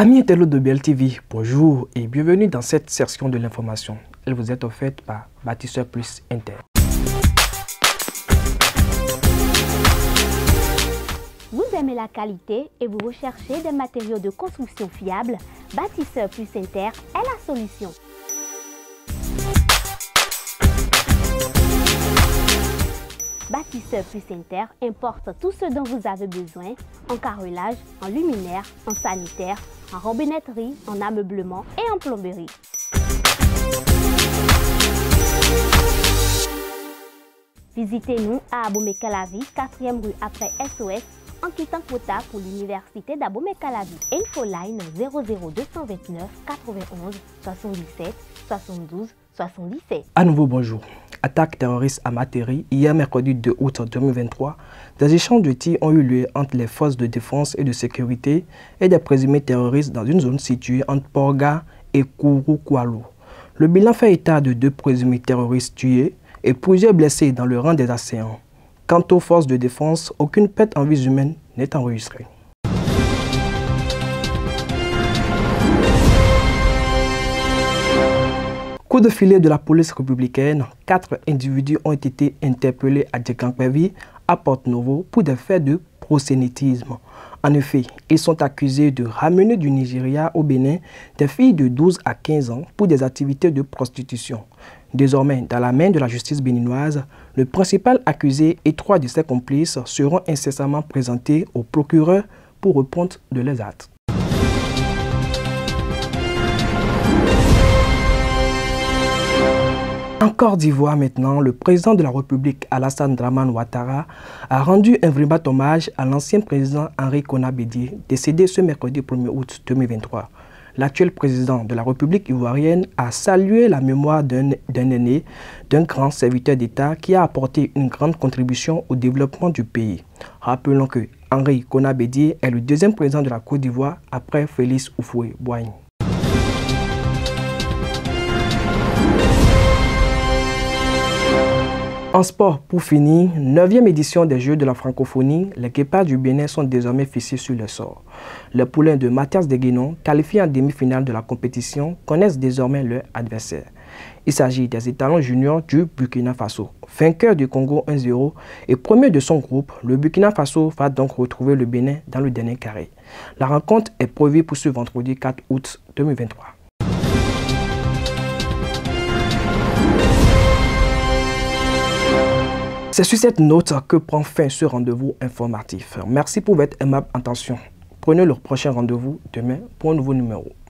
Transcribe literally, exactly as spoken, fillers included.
Amis internautes de B L T V, bonjour et bienvenue dans cette section de l'information. Elle vous est offerte par Bâtisseur Plus Inter. Vous aimez la qualité et vous recherchez des matériaux de construction fiables? Bâtisseur Plus Inter est la solution. Bâtisseur Plus Inter importe tout ce dont vous avez besoin en carrelage, en luminaire, en sanitaire, en robinetterie, en ameublement et en plomberie. Visitez-nous à Abomey-Calavi, quatrième rue après S O S, en quittant Quota pour l'université d'Abomey-Calavi. Infoline zéro zéro deux cent vingt-neuf quatre-vingt-onze soixante-dix-sept soixante-douze soixante-dix-sept. À nouveau bonjour. Attaque terroriste à Materi, hier mercredi deux août deux mille vingt-trois, des échanges de tirs ont eu lieu entre les forces de défense et de sécurité et des présumés terroristes dans une zone située entre Porga et Kouroukoulou. Le bilan fait état de deux présumés terroristes tués et plusieurs blessés dans le rang des assaillants. Quant aux forces de défense, aucune perte en vies humaines n'est enregistrée. Coup de filet de la police républicaine, quatre individus ont été interpellés à Djekanpevi, à Porte-Novo, pour des faits de prosélytisme. En effet, ils sont accusés de ramener du Nigeria au Bénin des filles de douze à quinze ans pour des activités de prostitution. Désormais, dans la main de la justice béninoise, le principal accusé et trois de ses complices seront incessamment présentés au procureur pour répondre de leurs actes. En Côte d'Ivoire maintenant, le président de la République Alassane Dramane Ouattara a rendu un vibrant hommage à l'ancien président Henri Konan Bédié, décédé ce mercredi premier août deux mille vingt-trois. L'actuel président de la République ivoirienne a salué la mémoire d'un aîné, d'un grand serviteur d'État qui a apporté une grande contribution au développement du pays. Rappelons que Henri Konan Bédié est le deuxième président de la Côte d'Ivoire après Félix Houphouët-Boigny. En sport, pour finir, neuvième édition des Jeux de la francophonie, les Guépards du Bénin sont désormais fixés sur le sort. Les poulains de Mathias Deguenon, qualifiés en demi-finale de la compétition, connaissent désormais leur adversaire. Il s'agit des étalons juniors du Burkina Faso. Vainqueur du Congo un zéro et premier de son groupe, le Burkina Faso va donc retrouver le Bénin dans le dernier carré. La rencontre est prévue pour ce vendredi quatre août deux mille vingt-trois. C'est sur cette note que prend fin ce rendez-vous informatif. Merci pour votre aimable attention. Prenez le prochain rendez-vous demain pour un nouveau numéro.